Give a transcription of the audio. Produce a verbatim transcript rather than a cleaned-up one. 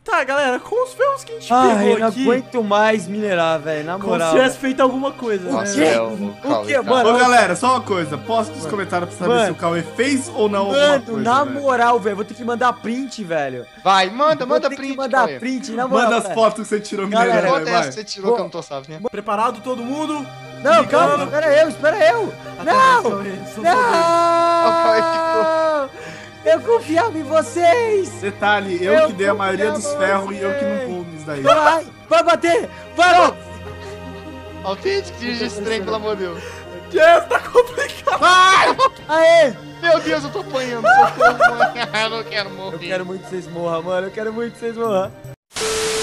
Tá, galera, com os ferros que a gente Ah, pegou eu não aqui, aguento mais minerar, velho, na como moral. se tivesse feito alguma coisa, O né? quê? É, O Cauê, quê, calma. mano? Ô, galera, só uma coisa. Posta nos comentários pra saber Mano. se o Cauê fez ou não alguma Mano, coisa, na velho. moral, velho, vou ter que mandar print, velho. Vai, manda, Vou manda ter que print, mandar Cauê. print, na moral. Manda as velho. fotos que você tirou Galera, minerando, Quanto é vai. essa que você tirou que eu não tô sabendo? Preparado todo mundo? Não, Ligando. calma, espera eu, espera eu. Através, Não! Cauê, são só dois. Não! Eu confiava em vocês! Detalhe, eu, Eu que dei a maioria dos confiava ferros e eu que não vocês. vou nisso daí. Vai, vai bater! Vai! Autêntico dirigir esse trem, pelo amor de Deus. Yes, tá complicado. Aê! Meu Deus, eu tô apanhando, socorro, mano. Eu não quero morrer. Eu quero muito que vocês morram, mano. Eu quero muito que vocês morram.